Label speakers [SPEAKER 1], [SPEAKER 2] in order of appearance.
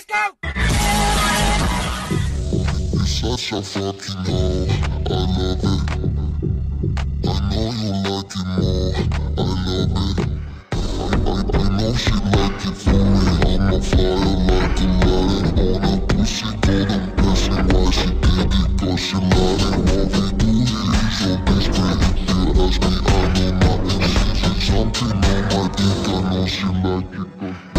[SPEAKER 1] Let's go!
[SPEAKER 2] You're such a fucking hoe, I love it. I know you like it more, I love it. I know she like it for me, I'm a flyer like a rabbit. On a pussy golden blessing, why she did it, cause she lied it. What we do here is so discreet. If you ask me, I know nothing. She's jumping on my dick, I know she like it.